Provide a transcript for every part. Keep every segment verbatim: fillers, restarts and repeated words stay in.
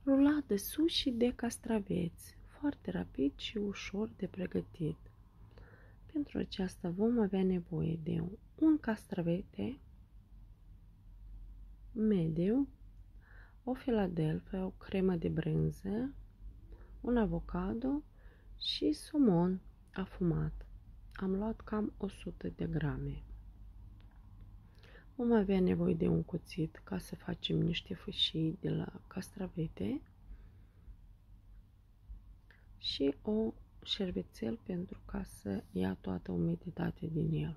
Rulat de sushi de castraveți, foarte rapid și ușor de pregătit. Pentru aceasta vom avea nevoie de un castravete mediu, o Philadelphia, o cremă de brânză, un avocado și somon afumat. Am luat cam o sută de grame. Vom avea nevoie de un cuțit ca să facem niște fâșii de la castravete și o șervețel pentru ca să ia toată umiditatea din el.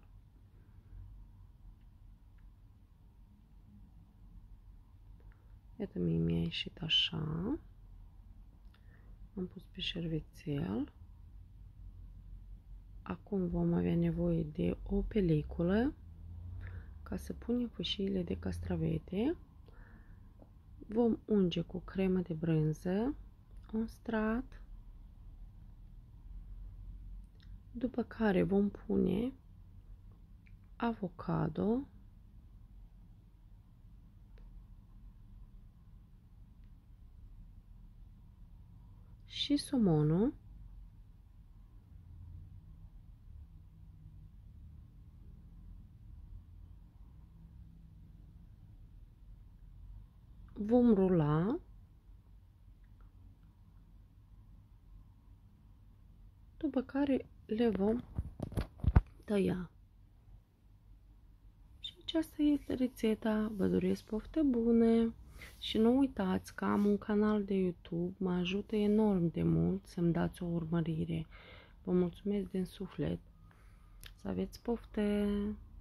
Iată, mie mi-a ieșit așa. Am pus pe șervețel. Acum vom avea nevoie de o peliculă ca să punem fâșiile de castravete. Vom unge cu cremă de brânză un strat, după care vom pune avocado, și somonul, vom rula, după care le vom tăia. Și aceasta este rețeta. Vă doresc poftă bună și nu uitați că am un canal de YouTube, mă ajută enorm de mult să-mi dați o urmărire. Vă mulțumesc din suflet. Să aveți poftă!